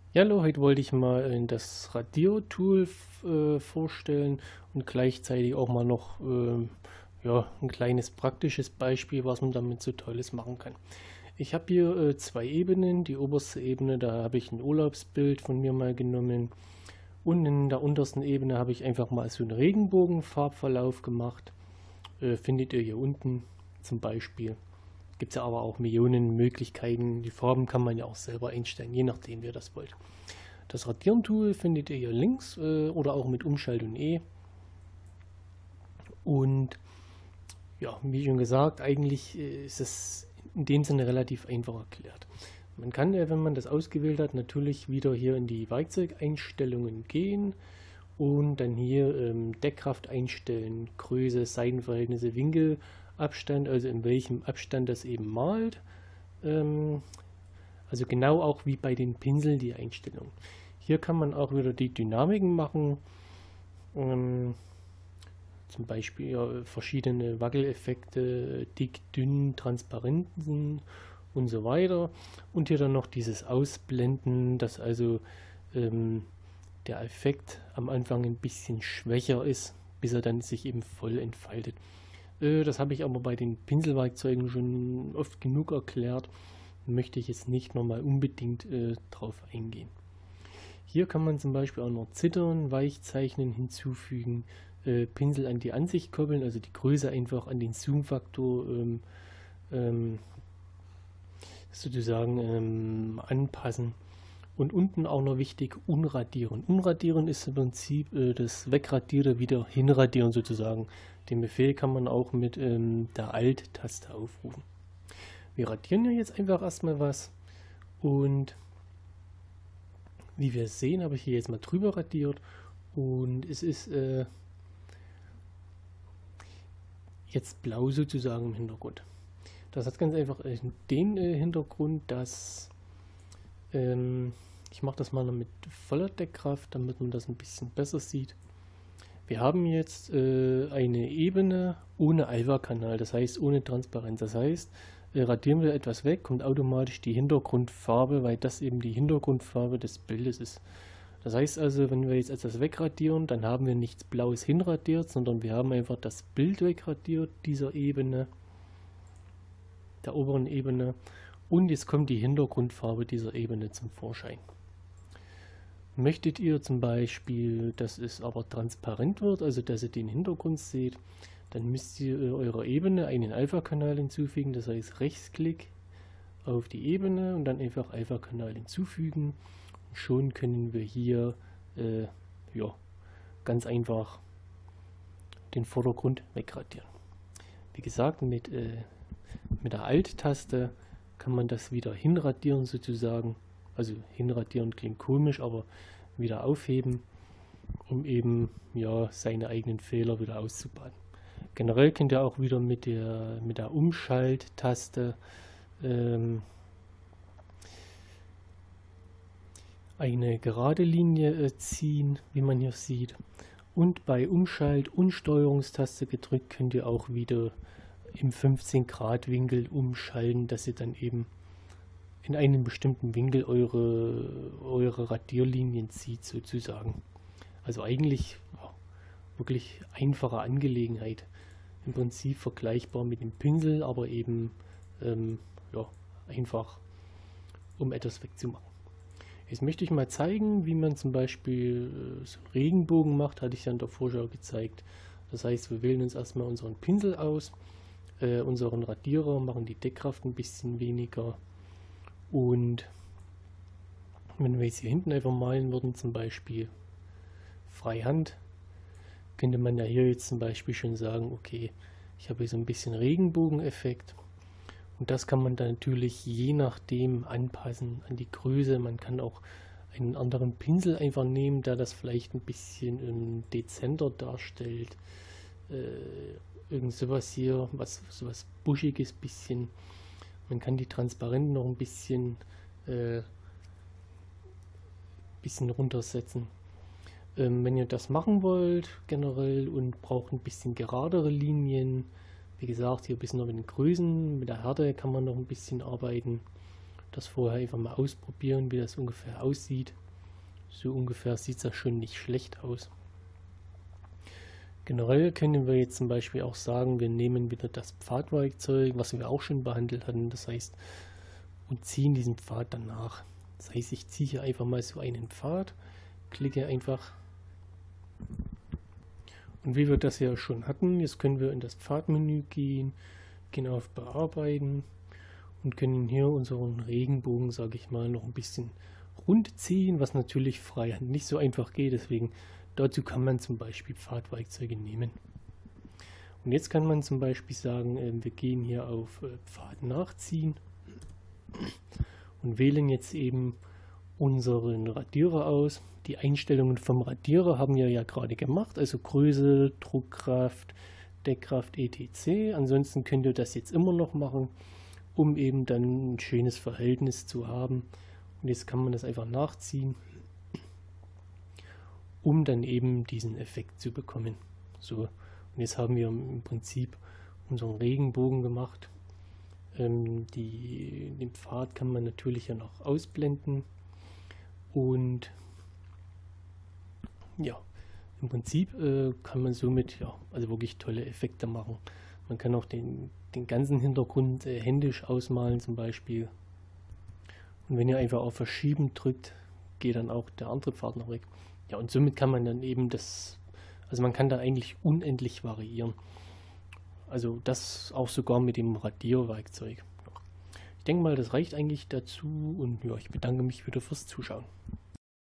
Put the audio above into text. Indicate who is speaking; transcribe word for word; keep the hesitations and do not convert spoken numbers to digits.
Speaker 1: Ja, hallo, heute wollte ich mal äh, das Radiertool f- äh, vorstellen und gleichzeitig auch mal noch ähm, ja, ein kleines praktisches Beispiel, was man damit so Tolles machen kann. Ich habe hier äh, zwei Ebenen. Die oberste Ebene, da habe ich ein Urlaubsbild von mir mal genommen, und in der untersten Ebene habe ich einfach mal so einen Regenbogenfarbverlauf gemacht. Äh, findet ihr hier unten zum Beispiel. Gibt es ja aber auch Millionen Möglichkeiten. Die Farben kann man ja auch selber einstellen, je nachdem, wie ihr das wollt. Das Radieren-Tool findet ihr hier links äh, oder auch mit Umschaltung E. Und ja, wie schon gesagt, eigentlich äh, ist es in dem Sinne relativ einfach erklärt. Man kann, äh, wenn man das ausgewählt hat, natürlich wieder hier in die Werkzeugeinstellungen gehen und dann hier ähm, Deckkraft einstellen, Größe, Seitenverhältnisse, Winkelabstand, also in welchem Abstand das eben malt. Ähm, also genau auch wie bei den Pinseln die Einstellung. Hier kann man auch wieder die Dynamiken machen, ähm, zum Beispiel ja, verschiedene Wackeleffekte, dick, dünn, Transparenzen und so weiter. Und hier dann noch dieses Ausblenden, dass also ähm, der Effekt am Anfang ein bisschen schwächer ist, bis er dann sich eben voll entfaltet. Äh, das habe ich aber bei den Pinselwerkzeugen schon oft genug erklärt. Möchte ich jetzt nicht nochmal unbedingt äh, drauf eingehen. Hier kann man zum Beispiel auch noch Zittern, Weichzeichnen hinzufügen, äh, Pinsel an die Ansicht koppeln, also die Größe einfach an den Zoom-Faktor ähm, ähm, sozusagen ähm, anpassen. Und unten auch noch wichtig, unradieren. Unradieren ist im Prinzip äh, das Wegradierte wieder hinradieren sozusagen. Den Befehl kann man auch mit ähm, der Alt-Taste aufrufen. Wir radieren ja jetzt einfach erstmal was und wie wir sehen, habe ich hier jetzt mal drüber radiert und es ist äh, jetzt blau sozusagen im Hintergrund. Das hat ganz einfach äh, den äh, Hintergrund, dass ähm, ich mache das mal noch mit voller Deckkraft, damit man das ein bisschen besser sieht. Wir haben jetzt äh, eine Ebene ohne Alpha-Kanal, das heißt ohne Transparenz. Das heißt, äh, radieren wir etwas weg, kommt automatisch die Hintergrundfarbe, weil das eben die Hintergrundfarbe des Bildes ist. Das heißt also, wenn wir jetzt etwas wegradieren, dann haben wir nichts Blaues hinradiert, sondern wir haben einfach das Bild wegradiert dieser Ebene, der oberen Ebene. Und jetzt kommt die Hintergrundfarbe dieser Ebene zum Vorschein. Möchtet ihr zum Beispiel, dass es aber transparent wird, also dass ihr den Hintergrund seht, dann müsst ihr eurer Ebene einen Alpha-Kanal hinzufügen. Das heißt Rechtsklick auf die Ebene und dann einfach Alpha-Kanal hinzufügen. Und schon können wir hier äh, ja, ganz einfach den Vordergrund wegradieren. Wie gesagt, mit, äh, mit der Alt-Taste kann man das wieder hinradieren sozusagen. Also hinradieren klingt komisch, aber wieder aufheben, um eben ja, seine eigenen Fehler wieder auszubaden. Generell könnt ihr auch wieder mit der, mit der Umschalt-Taste ähm, eine gerade Linie äh, ziehen, wie man hier sieht. Und bei Umschalt- und Steuerungstaste gedrückt könnt ihr auch wieder im fünfzehn Grad Winkel umschalten, dass ihr dann eben in einem bestimmten Winkel eure, eure Radierlinien zieht sozusagen. Also eigentlich ja, wirklich einfache Angelegenheit. Im Prinzip vergleichbar mit dem Pinsel, aber eben ähm, ja, einfach, um etwas wegzumachen. Jetzt möchte ich mal zeigen, wie man zum Beispiel äh, so einen Regenbogen macht, hatte ich ja in der Vorschau gezeigt. Das heißt, wir wählen uns erstmal unseren Pinsel aus, äh, unseren Radierer, machen die Deckkraft ein bisschen weniger. Und wenn wir jetzt hier hinten einfach malen würden, zum Beispiel Freihand, könnte man ja hier jetzt zum Beispiel schon sagen, okay, ich habe hier so ein bisschen Regenbogeneffekt. Und das kann man dann natürlich je nachdem anpassen an die Größe. Man kann auch einen anderen Pinsel einfach nehmen, der das vielleicht ein bisschen ähm, dezenter darstellt. Äh, irgend sowas hier, was sowas buschiges bisschen. Man kann die Transparenz noch ein bisschen, äh, bisschen runtersetzen. Ähm, wenn ihr das machen wollt generell und braucht ein bisschen geradere Linien, wie gesagt, hier ein bisschen noch mit den Größen, mit der Härte kann man noch ein bisschen arbeiten. das vorher einfach mal ausprobieren, wie das ungefähr aussieht. So ungefähr sieht es ja schon nicht schlecht aus. Generell können wir jetzt zum Beispiel auch sagen, wir nehmen wieder das Pfadwerkzeug, was wir auch schon behandelt hatten, das heißt, und ziehen diesen Pfad danach. Das heißt, ich ziehe hier einfach mal so einen Pfad, klicke einfach. Und wie wir das ja schon hatten, jetzt können wir in das Pfadmenü gehen, gehen auf Bearbeiten und können hier unseren Regenbogen, sage ich mal, noch ein bisschen rund ziehen, was natürlich freihand nicht so einfach geht, deswegen dazu kann man zum Beispiel Pfadwerkzeuge nehmen. Und jetzt kann man zum Beispiel sagen, äh, wir gehen hier auf äh, Pfad nachziehen und wählen jetzt eben unseren Radierer aus. Die Einstellungen vom Radierer haben wir ja gerade gemacht, also Größe, Druckkraft, Deckkraft, et cetera. Ansonsten könnt ihr das jetzt immer noch machen, um eben dann ein schönes Verhältnis zu haben. Und jetzt kann man das einfach nachziehen, um dann eben diesen Effekt zu bekommen. So, und jetzt haben wir im Prinzip unseren Regenbogen gemacht. Ähm, die, den Pfad kann man natürlich ja noch ausblenden. Und ja, im Prinzip äh, kann man somit ja also wirklich tolle Effekte machen. Man kann auch den, den ganzen Hintergrund äh, händisch ausmalen zum Beispiel. Und wenn ihr einfach auf Verschieben drückt, geht dann auch der andere Pfad noch weg. Ja, und somit kann man dann eben das, also man kann da eigentlich unendlich variieren. Also das auch sogar mit dem Radierwerkzeug. Ich denke mal, das reicht eigentlich dazu und ja, ich bedanke mich wieder fürs Zuschauen.